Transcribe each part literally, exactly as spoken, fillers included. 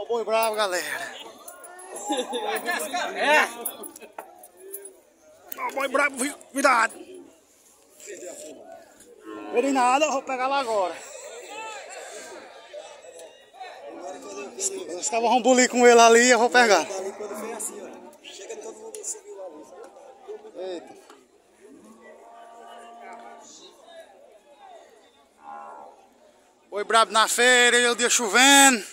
Ó o boi bravo, galera. É. Ó o boi bravo, cuidado. Ele nada, eu vou pegar lá agora. Os caras vão bulir com ele ali e eu vou pegar. Eita. Boi brabo na feira e o dia chovendo.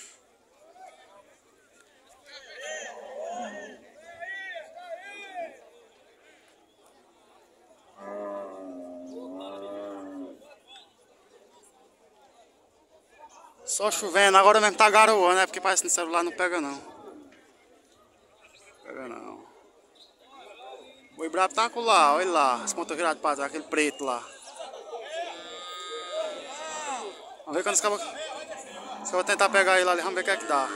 Só chovendo, agora mesmo tá garoando, né? Porque parece que no celular não pega não. Pega não. Boi brabo tá com lá, olha lá, as pontas viradas pra trás, aquele preto lá. Vamos ver quando os cabos. Se eu vou tentar pegar ele ali, vamos ver o que é que dá.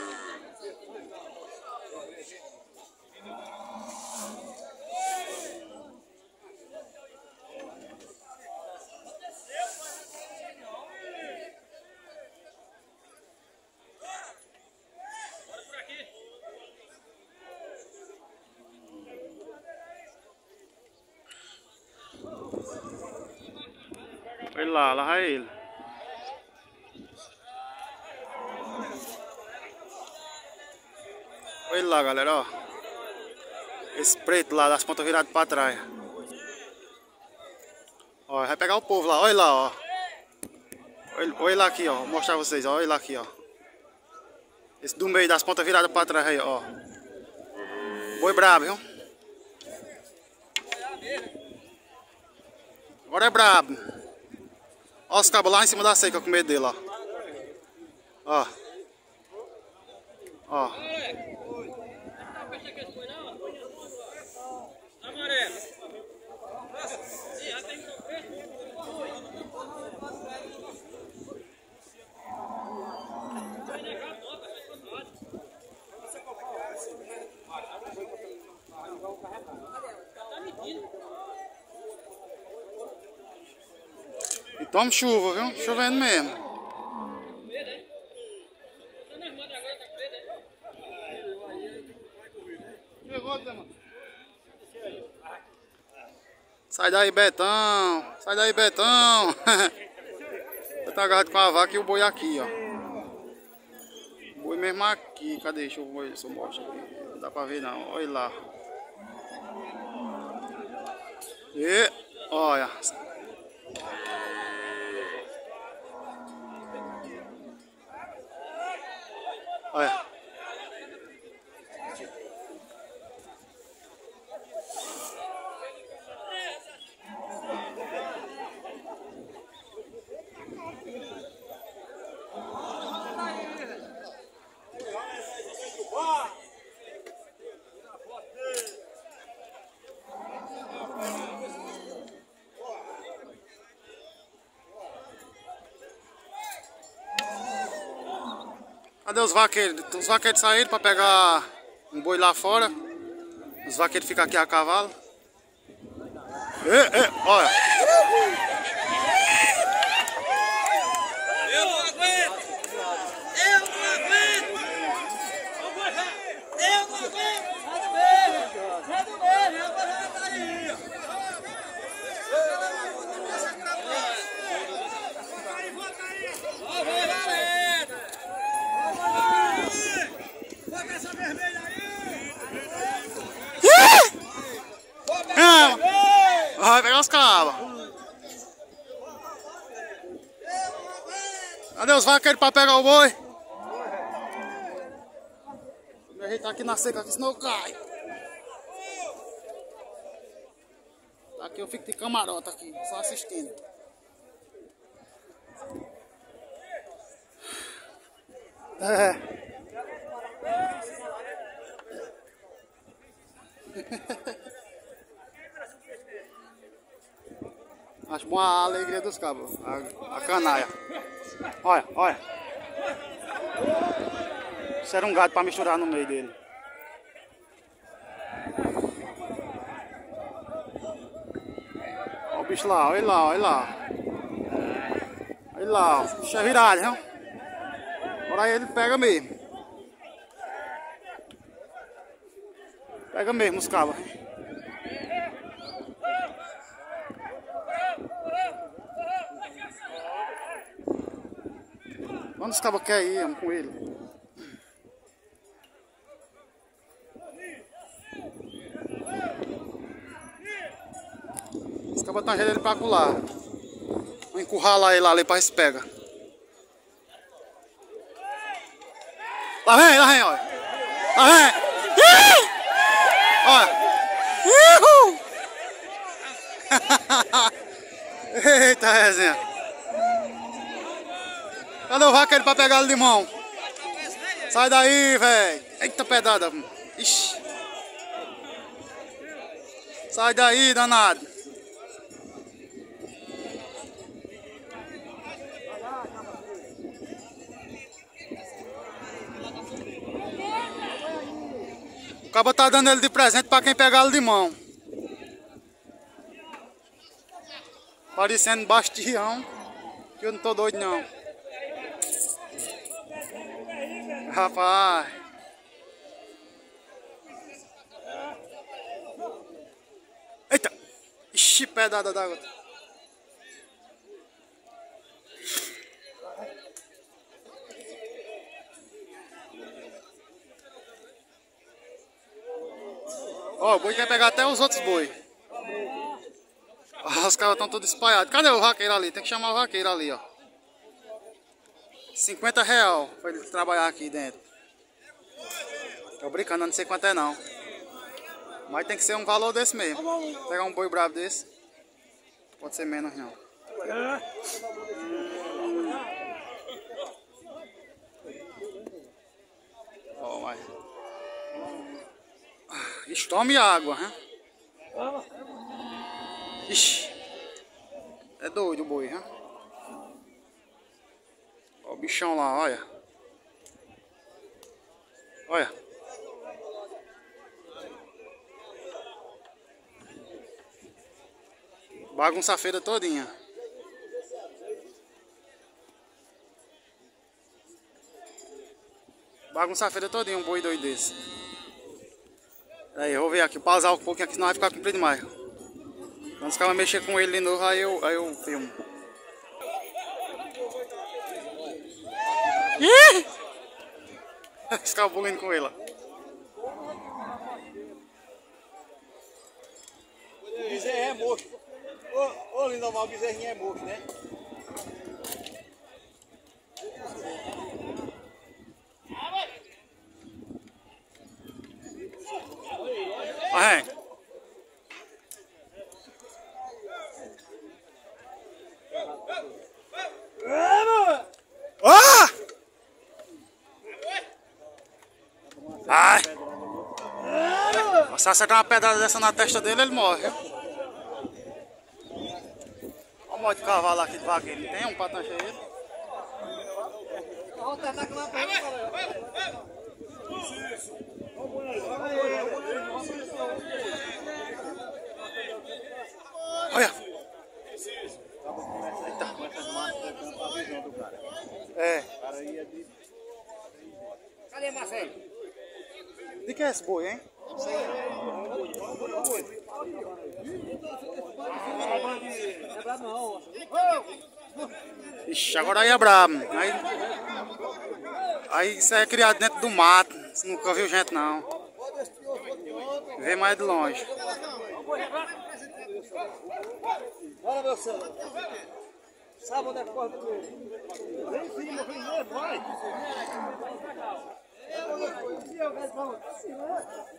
Olha lá, lá vai ele. Olha lá, galera, ó. Esse preto lá, das pontas viradas pra trás. Ó, vai pegar o povo lá, olha lá, ó. Olha, olha lá aqui, ó. Vou mostrar pra vocês, ó. Olha lá aqui, ó. Esse do meio das pontas viradas pra trás aí, ó. Boi brabo, viu? Agora é brabo. Ó os cabos lá em cima da seca com medo dele, ó. Ó. Ó. E toma chuva, viu? Chovendo mesmo. Sai daí, Betão. Sai daí, Betão. Tá agarrado com a vaca e o boi aqui, ó. O boi mesmo aqui. Cadê? Deixa eu ver se eu mostro aqui. Não dá pra ver não. Olha lá. E olha. Olha. Cadê os vaqueiros? Os vaqueiros saíram para pegar um boi lá fora. Os vaqueiros ficam aqui a cavalo. Ei, ei, olha. Eu não aguento! Eu não aguento! Eu não aguento! Sai do meio! Sai do meio! Eu vou levantar aí! Ó, vai, galera! Bota essa vermelha aí! Vai pegar os cabos. Cadê os vaqueiros para pegar o boi? Vou me ajeitar aqui na seca, aqui, senão eu caio. Aqui eu fico de camarota aqui, só assistindo. É. Acho bom a alegria dos cabos, a, a canaia. Olha, olha. Isso era um gato para misturar no meio dele. Olha o bicho lá, olha lá, olha lá. Olha lá, o bicho é virado, viu? Agora aí ele pega mesmo. Pega mesmo os cabos. Onde os cabos querem ir? Vamos com ele. Os cabos estão ele pra colar. Vamos encurralar ele lá ali pra se pega. Lá vem, lá vem, olha. Lá vem. Ih! Olha. Eita, resenha. Cadê o vaqueiro pra pegar o limão? Sai daí, velho. Eita pedrada. Ixi. Sai daí, danado. O cabo tá dando ele de presente pra quem pegar o limão. Parecendo bastião. Que eu não tô doido não. Rapaz. Eita. Ixi, pedrada d'água. Ó, o boi quer pegar até os outros boi. Os caras estão todos espalhados. Cadê o vaqueiro ali? Tem que chamar o vaqueiro ali, ó. cinquenta real pra ele trabalhar aqui dentro. Tô brincando, não sei quanto é não. Mas tem que ser um valor desse mesmo. Pegar um boi bravo desse. Pode ser menos não. Ó, mas... Ixi, tome água, hein? Ixi. É doido o boi, hein? Ó o bichão lá, olha. Olha. Bagunça a feira todinha. Bagunça a feira todinha um boi doido desse. Aí, eu vou ver aqui, pausar um pouquinho aqui, senão vai ficar comprido demais. Quando os caras mexer com ele de novo, aí eu, aí eu filmo. Ih! Os caras bullying com ele. O bezerro é mocho. Ô, ô Lindomar, o bezerrinho é mocho, né? Vai. Ah! Ai! Se acertar uma pedrada dessa na testa dele, ele morre. Viu? Olha o modo de cavalo aqui de vaqueiro. Tem um pra tanchar ele. Olha! É. Cadê Marcelo? De que é esse boi, hein? É brabo não. Ixi, agora aí é brabo. Aí, aí isso aí é criado dentro do mato. Você nunca viu gente não. Vê mais de longe. Bora, meu senhor. Sabe onde é que corre do meu? Vem em cima, vem mesmo, vai.